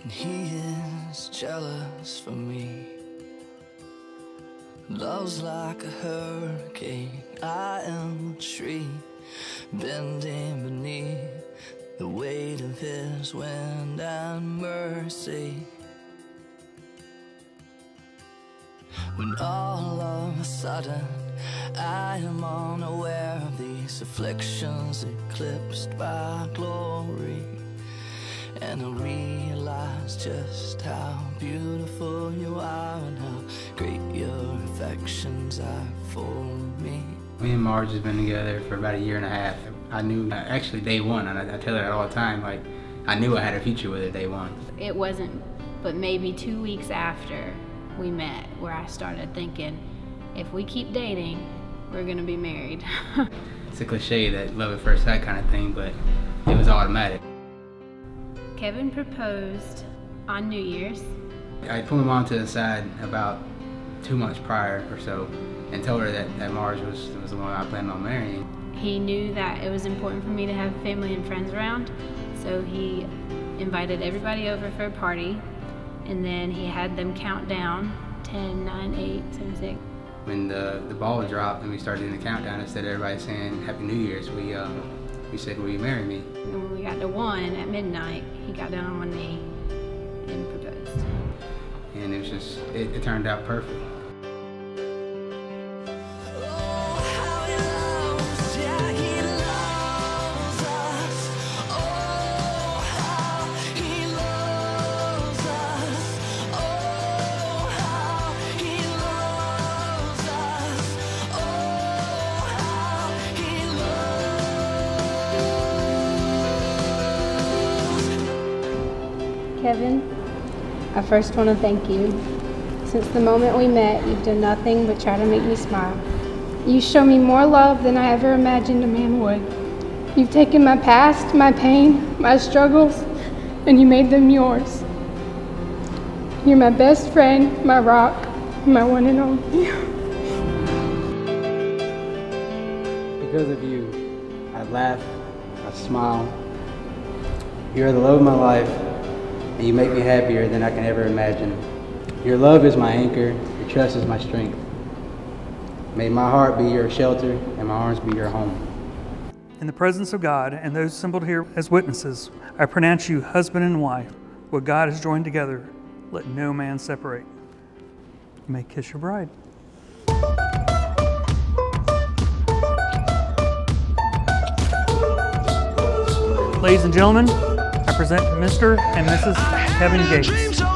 and he is jealous for me. Love's like a hurricane, I am a tree bending beneath the weight of his wind and mercy. When all of a sudden I am unaware of these afflictions eclipsed by glory, and I realize just how beautiful you are and how great your affections are for me. Me and Marge has been together for about 1.5 years. I knew, actually day one, and I tell her that all the time, like, I knew I had a future with her day one. It wasn't but maybe 2 weeks after we met where I started thinking, if we keep dating, we're gonna be married. It's a cliche, that love at first sight kind of thing, but it was automatic. Kevin proposed on New Year's. I pulled my mom to the side about 2 months prior or so and told her that Marge was the one I planned on marrying. He knew that it was important for me to have family and friends around, so he invited everybody over for a party, and then he had them count down 10, 9, 8, 7, 6. When the ball dropped and we started doing the countdown, instead of everybody saying Happy New Year's, we said, will you marry me? And when we got to 1 at midnight, he got down on one knee and proposed. And it was just, it turned out perfect. Kevin, I first want to thank you. Since the moment we met, you've done nothing but try to make me smile. You show me more love than I ever imagined a man would. You've taken my past, my pain, my struggles, and you made them yours. You're my best friend, my rock, my one and only. Because of you, I laugh, I smile. You're the love of my life, and you make me happier than I can ever imagine. Your love is my anchor, your trust is my strength. May my heart be your shelter and my arms be your home. In the presence of God and those assembled here as witnesses, I pronounce you husband and wife. What God has joined together, let no man separate. You may kiss your bride. Ladies and gentlemen, I present Mr. and Mrs. Kevin Gates.